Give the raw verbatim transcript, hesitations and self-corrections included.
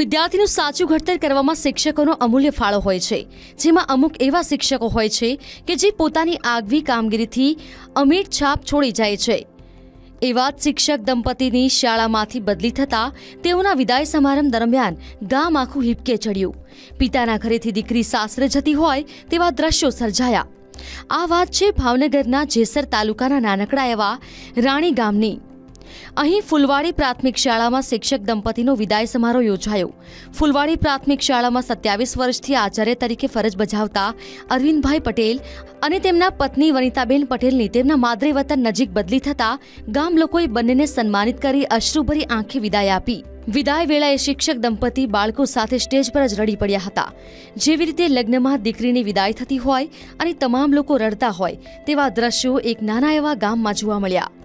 વિદ્યાર્થીનું સાચું ઘડતર કરવામાં શિક્ષકોનો અમૂલ્ય ફાળો હોય છે, જેમાં અમુક એવા શિક્ષકો હોય છે કે જે પોતાની આગવી કામગીરીથી અમીટ છાપ છોડી જાય છે। એવા જ શિક્ષક દંપતીની શાળામાંથી બદલી થતાં તેઓના વિદાય સમારંભ દરમિયાન ગામ આખું હિબકે ચડ્યું। પિતાના ઘરેથી દીકરી સાસરે જતી હોય તેવા દ્રશ્યો સર્જાયા। આ વાત છે ભાવનગરના જેસર તાલુકાના નાનકડા એવા રાણી ગામની। અહીં ફૂલવાડી પ્રાથમિક શાળામાં શિક્ષક દંપતીનો વિદાય સમારોહ યોજાયો। ફૂલવાડી પ્રાથમિક શાળામાં સત્યાવીસ વર્ષથી આચાર્ય તરીકે ફરજ બજાવતા અરવિંદભાઈ પટેલ અને તેમના પત્ની વનિતાબેન પટેલની તેમના માદરે વતન નજીક બદલી થતા ગામ લોકોએ બંનેને સન્માનિત કરી અશ્રુભરી આંખે વિદાય આપી। વિદાય વેળાએ શિક્ષક દંપતી બાળકો સાથે સ્ટેજ પર જ રડી પડ્યા હતા। જેવી રીતે લગ્નમાં દીકરીની વિદાય થતી હોય અને તમામ લોકો રડતા હોય તેવા દ્રશ્યો એક નાના એવા ગામમાં જોવા મળ્યા।